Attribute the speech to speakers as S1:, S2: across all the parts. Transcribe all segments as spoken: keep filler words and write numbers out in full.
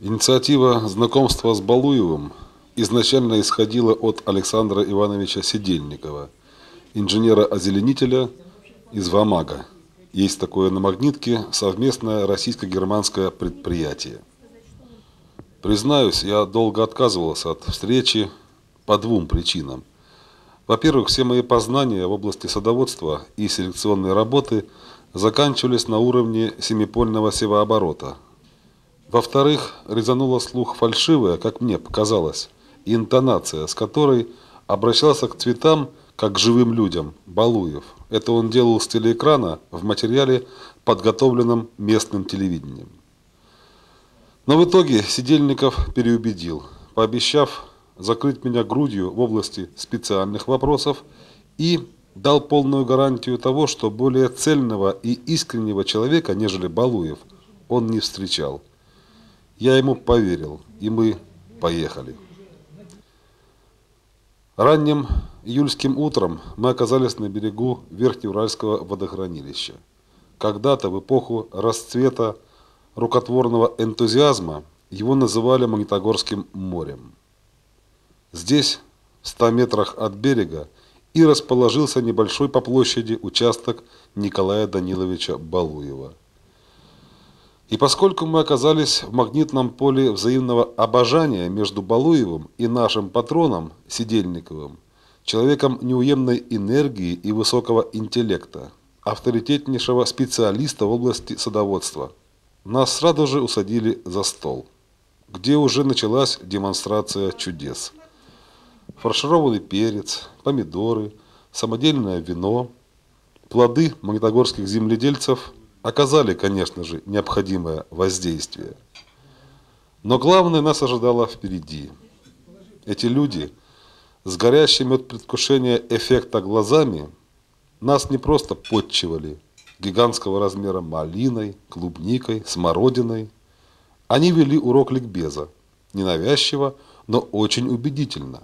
S1: Инициатива знакомства с Балуевым изначально исходила от Александра Ивановича Сидельникова, инженера-озеленителя из ВАМАГа. Есть такое на Магнитке совместное российско-германское предприятие. Признаюсь, я долго отказывался от встречи по двум причинам. Во-первых, все мои познания в области садоводства и селекционной работы заканчивались на уровне семипольного севооборота. Во-вторых, резанула слух фальшивая, как мне показалось, интонация, с которой обращался к цветам, как к живым людям, Балуев. Это он делал с телеэкрана в материале, подготовленном местным телевидением. Но в итоге Сидельников переубедил, пообещав закрыть меня грудью в области специальных вопросов и дал полную гарантию того, что более цельного и искреннего человека, нежели Балуев, он не встречал. Я ему поверил, и мы поехали. Ранним июльским утром мы оказались на берегу Верхнеуральского водохранилища. Когда-то, в эпоху расцвета рукотворного энтузиазма, его называли Магнитогорским морем. Здесь, в ста метрах от берега, и расположился небольшой по площади участок Николая Даниловича Балуева. И поскольку мы оказались в магнитном поле взаимного обожания между Балуевым и нашим патроном Сидельниковым, человеком неуемной энергии и высокого интеллекта, авторитетнейшего специалиста в области садоводства, нас сразу же усадили за стол, где уже началась демонстрация чудес. Фаршированный перец, помидоры, самодельное вино, плоды магнитогорских земледельцев оказали, конечно же, необходимое воздействие. Но главное нас ожидало впереди. Эти люди с горящими от предвкушения эффекта глазами нас не просто подчивали гигантского размера малиной, клубникой, смородиной. Они вели урок ликбеза, ненавязчиво, но очень убедительно.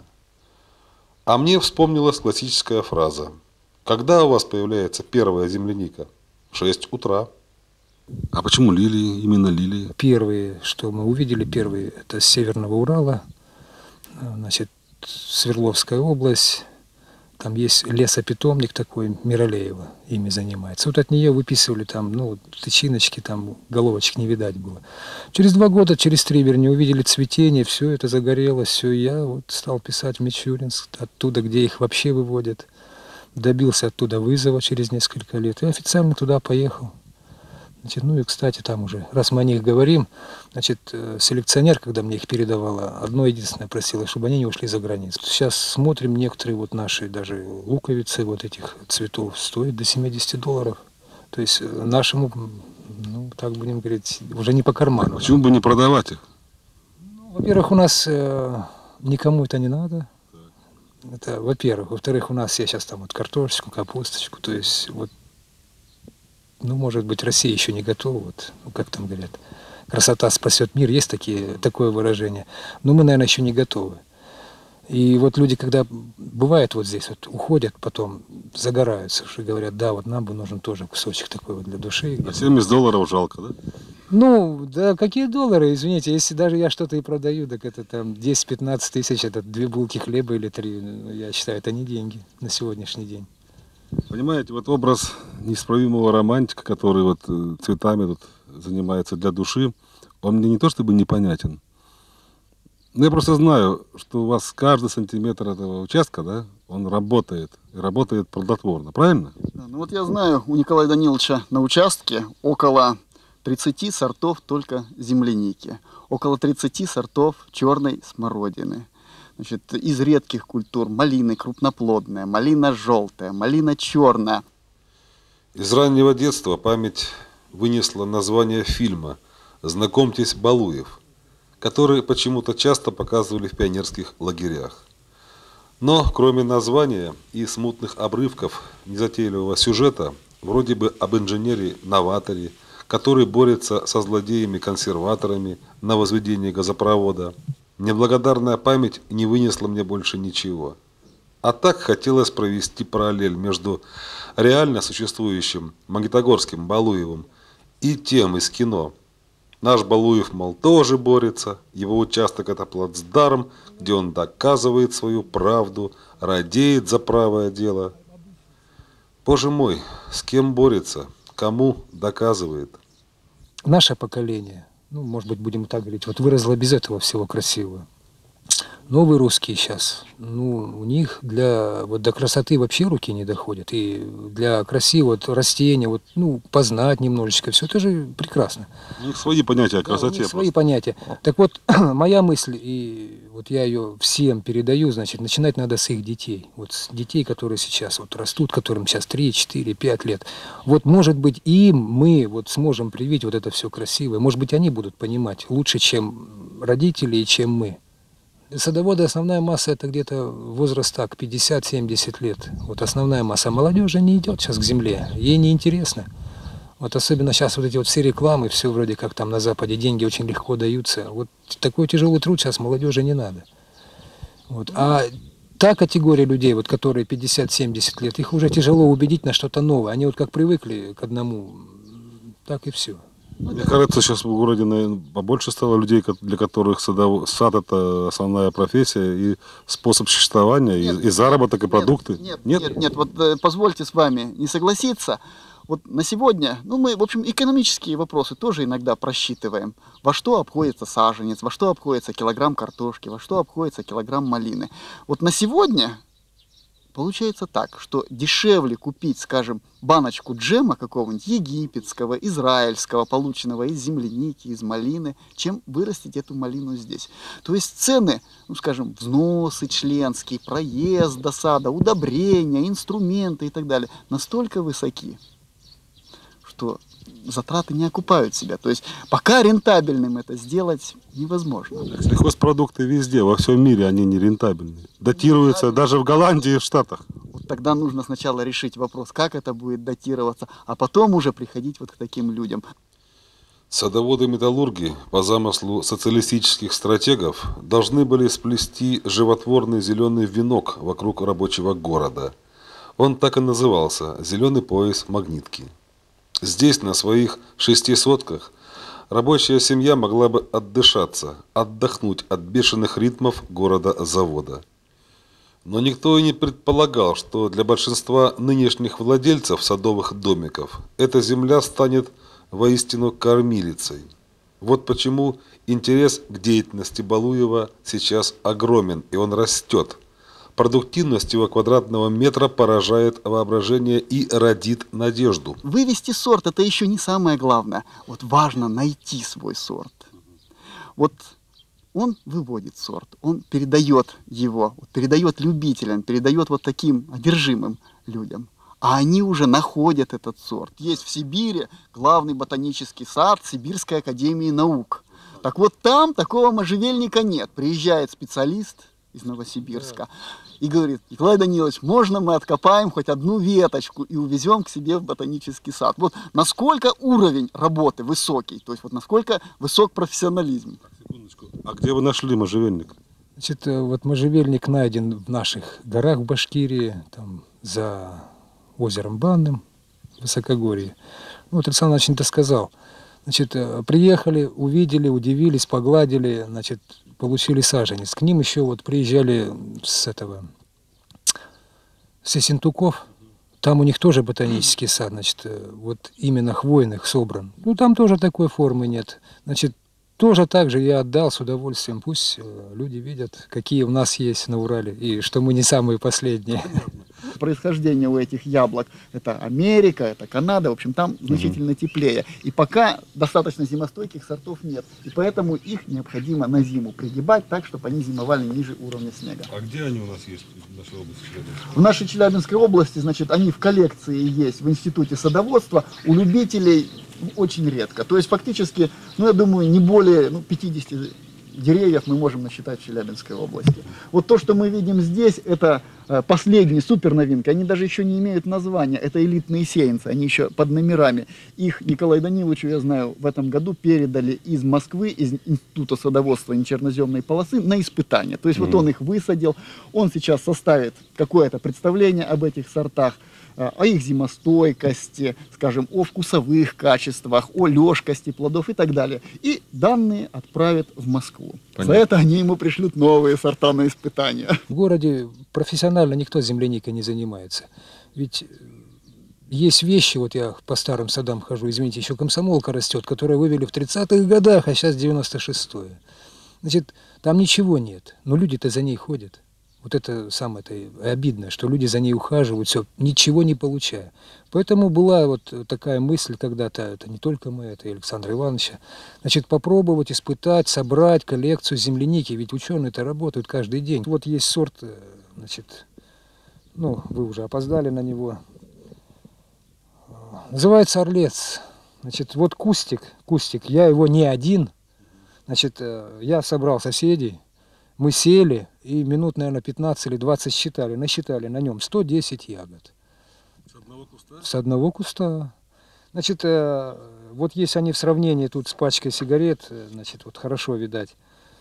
S1: А мне вспомнилась классическая фраза: «Когда у вас появляется первая земляника?» В шесть утра.
S2: А почему лилии, именно лилии?
S3: Первые, что мы увидели, первые, это с Северного Урала, значит, Свердловская область. Там есть лесопитомник такой, Миралеева, ими занимается. Вот от нее выписывали там, ну, тычиночки, там головочек не видать было. Через два года, через три, вернее, увидели цветение, все это загорелось, все. Я вот стал писать в Мичуринск, оттуда, где их вообще выводят. Добился оттуда вызова через несколько лет и официально туда поехал. Значит, ну и, кстати, там уже, раз мы о них говорим, значит, селекционер, когда мне их передавала, одно единственное просила, чтобы они не ушли за границу. Сейчас смотрим, некоторые вот наши даже луковицы вот этих цветов стоят до семидесяти долларов. То есть нашему, ну, так будем говорить, уже не по карману.
S2: Почему бы не продавать их?
S3: Ну, во-первых, у нас э, никому это не надо. Это, во-первых. Во-вторых, у нас я сейчас там вот картошечку, капусточку, то есть вот, ну, может быть, Россия еще не готова, вот, ну, как там говорят, красота спасет мир, есть такие, такое выражение, но мы, наверное, еще не готовы. И вот люди, когда бывает вот здесь, вот уходят, потом загораются, что говорят, да, вот нам бы нужен тоже кусочек такой вот для души.
S2: А семьдесят долларов жалко, да?
S3: Ну, да, какие доллары, извините, если даже я что-то и продаю, так это там десять-пятнадцать тысяч, это две булки хлеба или три, я считаю, это не деньги на сегодняшний день.
S2: Понимаете, вот образ неисправимого романтика, который вот цветами тут занимается для души, он мне не то чтобы непонятен, но я просто знаю, что у вас каждый сантиметр этого участка, да, он работает, и работает плодотворно, правильно?
S4: Да, ну вот я знаю, у Николая Даниловича на участке около тридцати сортов только земляники, около тридцати сортов черной смородины. Значит, из редких культур малины крупноплодная, малина желтая, малина черная.
S1: Из раннего детства память вынесла название фильма «Знакомьтесь, Балуев», который почему-то часто показывали в пионерских лагерях. Но кроме названия и смутных обрывков незатейливого сюжета, вроде бы об инженере-новаторе, который борется со злодеями-консерваторами на возведении газопровода, неблагодарная память не вынесла мне больше ничего. А так хотелось провести параллель между реально существующим магнитогорским Балуевым и тем из кино, Наш Балуев, мол, тоже борется. Его участок – это плацдарм, где он доказывает свою правду, радеет за правое дело. Боже мой, с кем борется, кому доказывает?
S3: Наше поколение, ну, может быть, будем так говорить, вот выросло без этого всего красивого. Новые русские сейчас, ну, у них для, вот до красоты вообще руки не доходят. И для красивого вот, растения, вот, ну, познать немножечко, все это же прекрасно.
S2: У них свои понятия о
S3: Да, у них
S2: красоте.
S3: свои
S2: просто.
S3: понятия. Так вот, моя мысль, и вот я ее всем передаю, значит, начинать надо с их детей. Вот с детей, которые сейчас вот растут, которым сейчас три, четыре, пять лет. Вот, может быть, им мы вот сможем привить вот это все красивое. Может быть, они будут понимать лучше, чем родители и чем мы. Садоводы, основная масса, это где-то возраст так, пятьдесят-семьдесят лет. Вот основная масса. Молодежи не идет сейчас к земле, ей не интересно. Вот особенно сейчас вот эти вот все рекламы, все вроде как там на Западе, деньги очень легко даются. Вот такой тяжелый труд сейчас молодежи не надо. Вот. А та категория людей, вот, которые пятьдесят-семьдесят лет, их уже тяжело убедить на что-то новое. Они вот как привыкли к одному, так и все.
S2: Мне кажется, сейчас в городе, наверное, побольше стало людей, для которых садов... сад – это основная профессия и способ существования,
S4: Нет,
S2: и, и заработок, и
S4: нет,
S2: продукты.
S4: Нет, нет, нет, нет, вот э, позвольте с вами не согласиться. Вот на сегодня, ну мы, в общем, экономические вопросы тоже иногда просчитываем. Во что обходится саженец, во что обходится килограмм картошки, во что обходится килограмм малины. Вот на сегодня получается так, что дешевле купить, скажем, баночку джема какого-нибудь египетского, израильского, полученного из земляники, из малины, чем вырастить эту малину здесь. То есть цены, ну скажем, взносы членские, проезд до сада, удобрения, инструменты и так далее настолько высоки, что затраты не окупают себя. То есть пока рентабельным это сделать невозможно.
S2: Сельхозпродукты везде, во всем мире, они не рентабельны. Датируются даже в Голландии и в Штатах.
S4: Вот тогда нужно сначала решить вопрос, как это будет датироваться, а потом уже приходить вот к таким людям.
S1: Садоводы-металлурги по замыслу социалистических стратегов должны были сплести животворный зеленый венок вокруг рабочего города. Он так и назывался – «Зеленый пояс Магнитки». Здесь, на своих шести сотках, рабочая семья могла бы отдышаться, отдохнуть от бешеных ритмов города-завода. Но никто и не предполагал, что для большинства нынешних владельцев садовых домиков эта земля станет воистину кормилицей. Вот почему интерес к деятельности Балуева сейчас огромен, и он растет. Продуктивность его квадратного метра поражает воображение и родит надежду.
S4: Вывести сорт – это еще не самое главное. Вот важно найти свой сорт. Вот он выводит сорт, он передает его, передает любителям, передает вот таким одержимым людям. А они уже находят этот сорт. Есть в Сибири главный ботанический сад Сибирской академии наук. Так вот там такого можжевельника нет. Приезжает специалист из Новосибирска и говорит: Николай Данилович, можно мы откопаем хоть одну веточку и увезем к себе в ботанический сад? Вот насколько уровень работы высокий, то есть вот насколько высок профессионализм.
S2: Секундочку. А где вы нашли можжевельник?
S3: Значит, вот можжевельник найден в наших горах в Башкирии, там за озером Банным, в Высокогорье. Ну, вот Александр Иванович это сказал. Значит, приехали, увидели, удивились, погладили, значит, получили саженец. К ним еще вот приезжали с этого, с Ессентуков. Там у них тоже ботанический сад, значит, вот именно хвойных собран. Ну, там тоже такой формы нет. Значит, тоже так же я отдал с удовольствием. Пусть люди видят, какие у нас есть на Урале, и что мы не самые последние.
S4: Происхождение у этих яблок – это Америка, это Канада, в общем, там значительно теплее. И пока достаточно зимостойких сортов нет. И поэтому их необходимо на зиму пригибать так, чтобы они зимовали ниже уровня снега.
S2: А где они у нас есть в нашей области?
S4: В нашей Челябинской области, значит, они в коллекции есть в Институте садоводства. У любителей очень редко. То есть фактически, ну, я думаю, не более ну, пятидесяти деревьев мы можем насчитать в Челябинской области. Вот то, что мы видим здесь, это э, последние суперновинки. Они даже еще не имеют названия. Это элитные сеянцы, они еще под номерами. Их Николаю Даниловичу, я знаю, в этом году передали из Москвы, из Института садоводства нечерноземной полосы на испытание. То есть mm-hmm. вот он их высадил, он сейчас составит какое-то представление об этих сортах. о их зимостойкости, скажем, о вкусовых качествах, о лёжкости плодов и так далее. И данные отправят в Москву. Понятно. За это они ему пришлют новые сорта на испытания.
S3: В городе профессионально никто земляникой не занимается. Ведь есть вещи, вот я по старым садам хожу, извините, еще комсомолка растет, которую вывели в тридцатых годах, а сейчас девяносто шестое. Значит, там ничего нет, но люди-то за ней ходят. Вот это самое-то обидно, что люди за ней ухаживают, все, ничего не получая. Поэтому была вот такая мысль когда-то, это не только мы, это и Александра Ивановича, значит, попробовать, испытать, собрать коллекцию земляники, ведь ученые-то работают каждый день. Вот есть сорт, значит, ну, вы уже опоздали на него, называется орлец. Значит, вот кустик, кустик, я его не один, значит, я собрал соседей, мы сели и минут, наверное, пятнадцать или двадцать считали, насчитали на нем сто десять ягод.
S2: С одного куста?
S3: С одного куста. Значит, вот если они в сравнении тут с пачкой сигарет, значит, вот хорошо видать,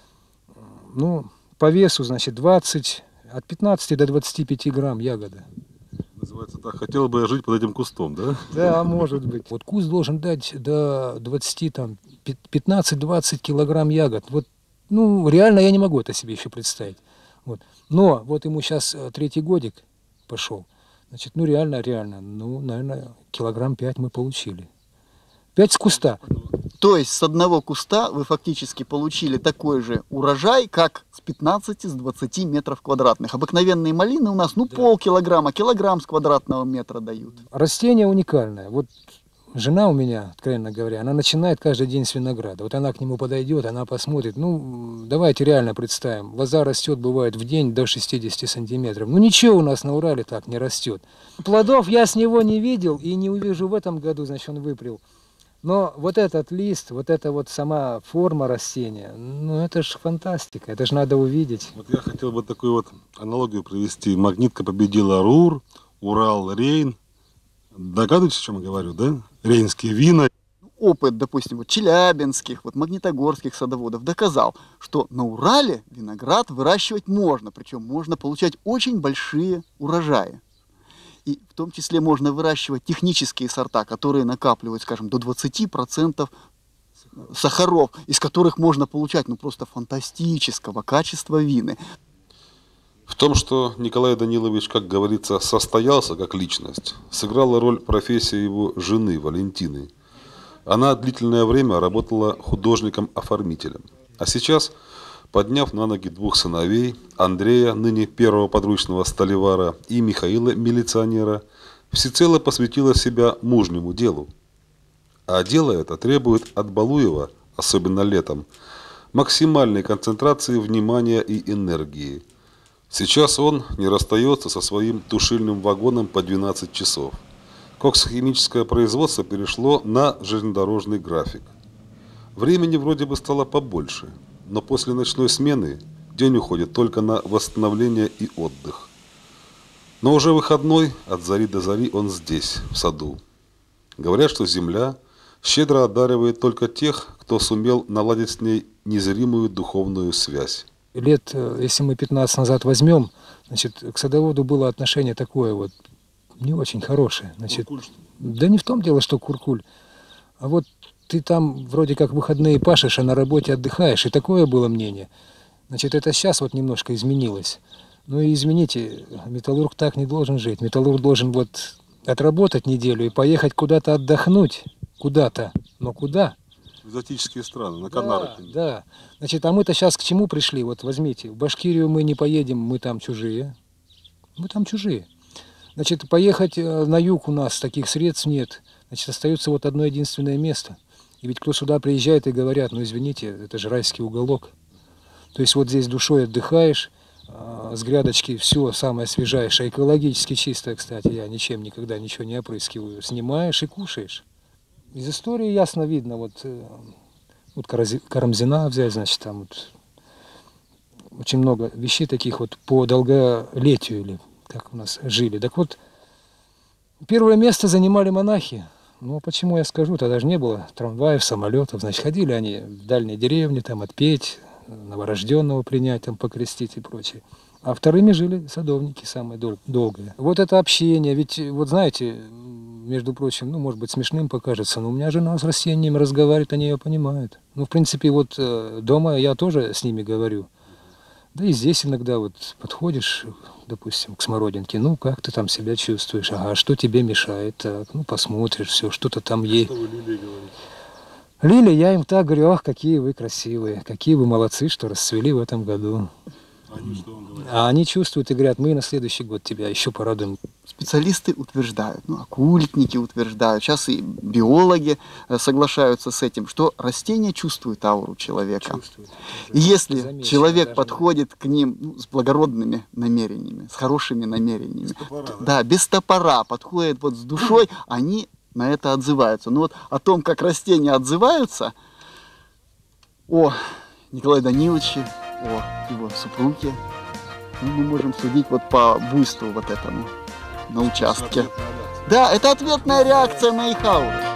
S3: ну, по весу, значит, двадцать, от пятнадцати до двадцати пяти грамм ягода.
S2: Называется так, хотел бы я жить под этим кустом, да?
S3: Да, может быть. Вот куст должен дать до двадцати, там, пятнадцати-двадцати килограмм ягод. Вот, ну, реально я не могу это себе еще представить. Вот. Но вот ему сейчас третий годик пошел. Значит, ну, реально, реально, ну, наверное, килограмм пять мы получили. Пять с куста.
S4: То есть с одного куста вы фактически получили такой же урожай, как с пятнадцати, с двадцати метров квадратных. Обыкновенные малины у нас, ну, да, полкилограмма, килограмм с квадратного метра дают.
S3: Растение уникальное. Вот жена у меня, откровенно говоря, она начинает каждый день с винограда. Вот она к нему подойдет, она посмотрит. Ну, давайте реально представим. Лоза растет, бывает, в день до шестидесяти сантиметров. Ну, ничего у нас на Урале так не растет. Плодов я с него не видел и не увижу в этом году, значит, он выпрел. Но вот этот лист, вот эта вот сама форма растения, ну это же фантастика, это же надо увидеть.
S2: Вот я хотел бы такую вот аналогию привести. Магнитка победила Рур, Урал, Рейн. Догадываетесь, о чем я говорю, да? Рейнские вина.
S4: Опыт, допустим, вот челябинских, вот магнитогорских садоводов доказал, что на Урале виноград выращивать можно, причем можно получать очень большие урожаи. И в том числе можно выращивать технические сорта, которые накапливают, скажем, до двадцати процентов сахаров, из которых можно получать, ну, просто фантастического качества вины.
S1: В том, что Николай Данилович, как говорится, состоялся как личность, сыграла роль профессия его жены Валентины. Она длительное время работала художником-оформителем. А сейчас, подняв на ноги двух сыновей, Андрея, ныне первого подручного столевара, и Михаила, милиционера, всецело посвятила себя мужнему делу. А дело это требует от Балуева, особенно летом, максимальной концентрации внимания и энергии. Сейчас он не расстается со своим тушильным вагоном по двенадцать часов. Коксохимическое производство перешло на железнодорожный график. Времени вроде бы стало побольше, но после ночной смены день уходит только на восстановление и отдых. Но уже выходной, от зари до зари, он здесь, в саду. Говорят, что земля щедро одаривает только тех, кто сумел наладить с ней незримую духовную связь.
S3: Лет, если мы пятнадцать назад возьмем, значит, к садоводу было отношение такое вот, не очень хорошее. Значит,
S2: Куркуль.
S3: Да не в том дело, что куркуль, а вот ты там вроде как выходные пашешь, а на работе отдыхаешь, и такое было мнение. Значит, это сейчас вот немножко изменилось. Ну и извините, металлург так не должен жить. Металлург должен вот отработать неделю и поехать куда-то отдохнуть. Куда-то. Но куда?
S2: Экзотические страны, на Канарах.
S3: Да, да. Значит, а мы-то сейчас к чему пришли? Вот возьмите, в Башкирию мы не поедем, мы там чужие. Мы там чужие. Значит, поехать на юг у нас таких средств нет. Значит, остается вот одно единственное место. И ведь кто сюда приезжает и говорят, ну извините, это же райский уголок. То есть вот здесь душой отдыхаешь, с грядочки все самое свежайшее, экологически чистое, кстати, я ничем никогда ничего не опрыскиваю, снимаешь и кушаешь. Из истории ясно видно, вот, вот Карамзина взять, значит, там вот очень много вещей таких вот по долголетию, или как у нас жили. Так вот, первое место занимали монахи. Ну, почему я скажу, тогда же не было трамваев, самолетов, значит, ходили они в дальние деревни, там, отпеть, новорожденного принять, там, покрестить и прочее. А вторыми жили садовники самые дол- долгие. Вот это общение, ведь вот знаете, между прочим, ну, может быть, смешным покажется, но у меня жена с растениями разговаривает, они ее понимают. Ну, в принципе, вот э, дома я тоже с ними говорю. Да и здесь иногда вот подходишь, допустим, к смородинке, ну, как ты там себя чувствуешь? Ага, что тебе мешает? Так, ну, посмотришь, все, что-то там есть.
S2: Что вы Лилии говорите?
S3: Лили, я им так говорю, ах, какие вы красивые, какие вы молодцы, что расцвели в этом году.
S2: Они что вам говорят?
S3: А они чувствуют и говорят, мы на следующий год тебя еще порадуем.
S4: Специалисты утверждают, ну, оккультники утверждают, сейчас и биологи э, соглашаются с этим, что растения чувствуют ауру человека.
S3: Чувствуют.
S4: И если
S3: Замечено
S4: человек
S3: даже.
S4: подходит к ним ну, с благородными намерениями, с хорошими намерениями,
S2: топора,
S4: то-
S2: да?
S4: да, без топора, подходит вот с душой, они на это отзываются. Но вот о том, как растения отзываются, о Николае Даниловиче, о его супруге, ну, мы можем судить вот по буйству вот этому на участке. Да, это ответная реакция на их ауру.